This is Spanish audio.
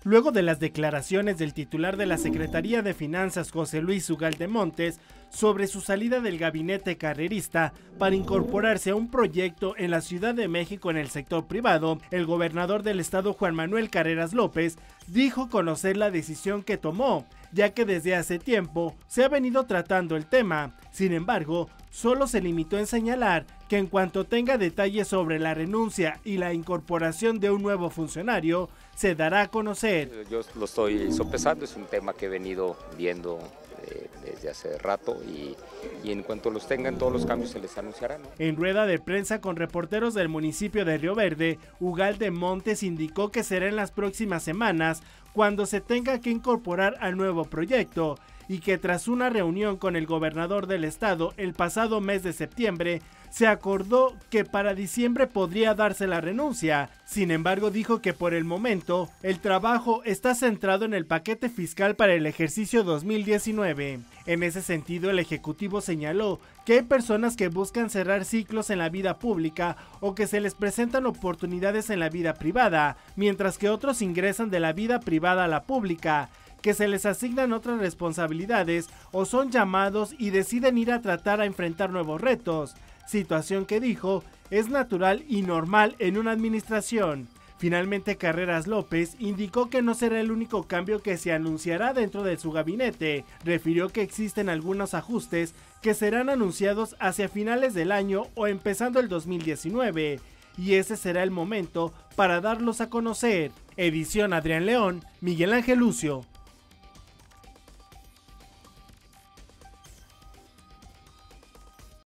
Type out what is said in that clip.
luego de las declaraciones del titular de la Secretaría de Finanzas, José Luis Ugalde Montes, sobre su salida del gabinete carrerista para incorporarse a un proyecto en la Ciudad de México en el sector privado. El gobernador del estado, Juan Manuel Carreras López, dijo conocer la decisión que tomó, ya que desde hace tiempo se ha venido tratando el tema. Sin embargo, solo se limitó en señalar que en cuanto tenga detalles sobre la renuncia y la incorporación de un nuevo funcionario, se dará a conocer. Yo lo estoy sopesando, es un tema que he venido viendo desde hace rato y en cuanto los tengan todos los cambios se les anunciarán, ¿no? En rueda de prensa con reporteros del municipio de Río Verde, Ugalde Montes indicó que será en las próximas semanas cuando se tenga que incorporar al nuevo proyecto y que tras una reunión con el gobernador del estado el pasado mes de septiembre, se acordó que para diciembre podría darse la renuncia. Sin embargo, dijo que por el momento el trabajo está centrado en el paquete fiscal para el ejercicio 2019. En ese sentido, el ejecutivo señaló que hay personas que buscan cerrar ciclos en la vida pública o que se les presentan oportunidades en la vida privada, mientras que otros ingresan de la vida privada a la pública, que se les asignan otras responsabilidades o son llamados y deciden ir a tratar a enfrentar nuevos retos, situación que dijo es natural y normal en una administración. Finalmente, Carreras López indicó que no será el único cambio que se anunciará dentro de su gabinete. Refirió que existen algunos ajustes que serán anunciados hacia finales del año o empezando el 2019, y ese será el momento para darlos a conocer. Edición Adrián León, Miguel Ángel Lucio.